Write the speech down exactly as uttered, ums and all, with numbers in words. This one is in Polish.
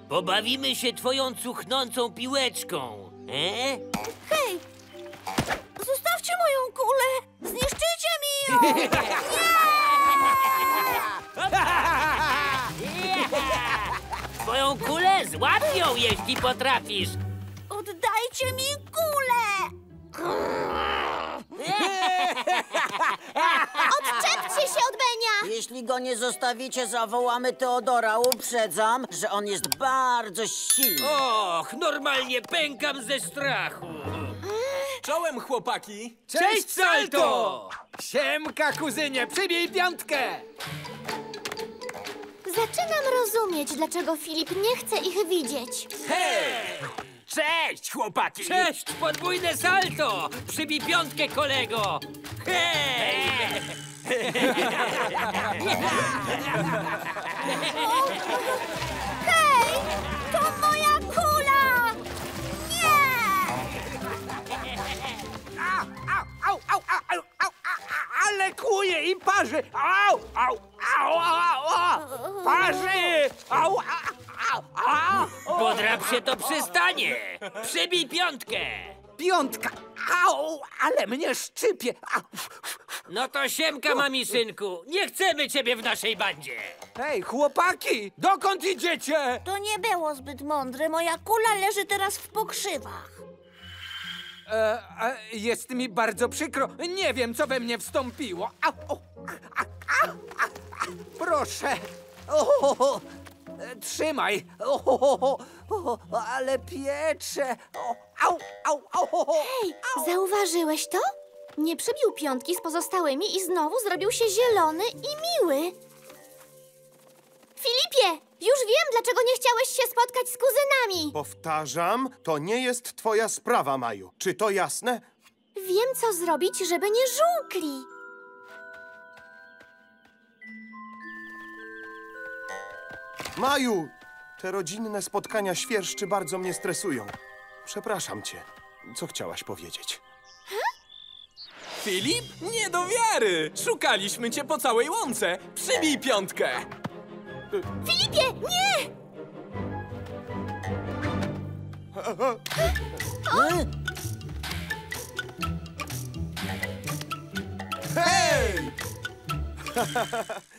Pobawimy się twoją cuchnącą piłeczką. E? Hej! Zostawcie moją kulę! Zniszczycie mi ją! Twoją kulę złapią, jeśli potrafisz. Oddajcie mi kulę! Odczepcie się od Benia! Jeśli go nie zostawicie, zawołamy Teodora. Uprzedzam, że on jest bardzo silny. Och, normalnie pękam ze strachu. Czołem, chłopaki! Cześć, Salto! Siemka, kuzynie, przybij piątkę! Zaczynam rozumieć, dlaczego Filip nie chce ich widzieć. Hej! Cześć, chłopaki! Cześć, podwójne salto! Przybij piątkę, kolego! Hej! Hej! To moja kula! Nie! Au, au, au, au, au, au, ale kłuje i parzy! Au, au, au, au, au, parzy! Au, au, au, au. Podrap się, to przystanie! Przybij piątkę! Piątka! Au, ale mnie szczypie! Au. No to siemka, mamisynku! Nie chcemy ciebie w naszej bandzie! Hej, chłopaki! Dokąd idziecie? To nie było zbyt mądre. Moja kula leży teraz w pokrzywach. E, e, jest mi bardzo przykro. Nie wiem, co we mnie wstąpiło. Au, au, a, a, a, a, proszę. O, e, trzymaj. O, o, ale piecze. O, au, au, au, Hej, zauważyłeś to? Nie przybił piątki z pozostałymi i znowu zrobił się zielony i miły. Filipie, już wiem, dlaczego nie chciałeś się spotkać z kuzynami. Powtarzam, to nie jest twoja sprawa, Maju. Czy to jasne? Wiem, co zrobić, żeby nie żółkli. Maju, te rodzinne spotkania świerszczy bardzo mnie stresują. Przepraszam cię. Co chciałaś powiedzieć? Filip? Nie do wiary! Szukaliśmy cię po całej łące! Przybij piątkę! Filipie, nie! Hej!